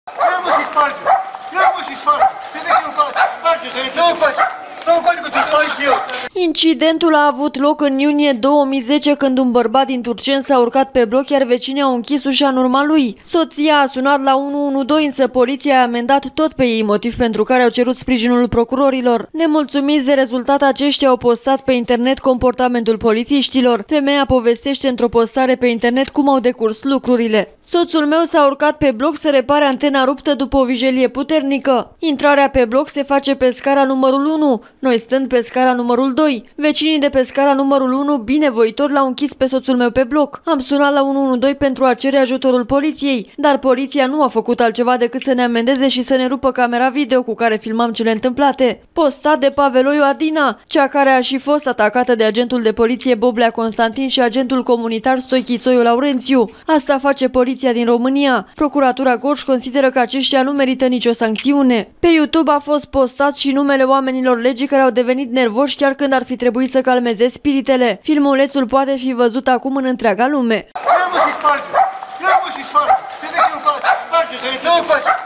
Ia mă și sparge! Ia mă și sparge! Știi de ce nu faci? Sparge, nu faci! Nu faci că ți sparg eu! Incidentul a avut loc în iunie 2010, când un bărbat din Turceni s-a urcat pe bloc, iar vecinii au închis ușa în urma lui. Soția a sunat la 112, însă poliția a amendat tot pe ei, motiv pentru care au cerut sprijinul procurorilor. Nemulțumiți de rezultat, aceștia au postat pe internet comportamentul polițiștilor. Femeia povestește într-o postare pe internet cum au decurs lucrurile. Soțul meu s-a urcat pe bloc să repare antena ruptă după o vijelie puternică. Intrarea pe bloc se face pe scara numărul 1, noi stând pe scara numărul 2. Vecinii de pe scara numărul 1, binevoitori, l-au închis pe soțul meu pe bloc. Am sunat la 112 pentru a cere ajutorul poliției, dar poliția nu a făcut altceva decât să ne amendeze și să ne rupă camera video cu care filmam cele întâmplate. Postat de Paveloiu Adina, cea care a și fost atacată de agentul de poliție Boblea Constantin și agentul comunitar Stoichițoiu Laurențiu. Asta face poliția din România. Procuratura Gorj consideră că aceștia nu merită nicio sancțiune. Pe YouTube a fost postat și numele oamenilor legii care au devenit nervoși chiar când ar fi trebuit să calmeze spiritele. Filmulețul poate fi văzut acum în întreaga lume. Ia mă și sparge! Ia mă și sparge! Știi de ce nu faci? Sparge, nu faci!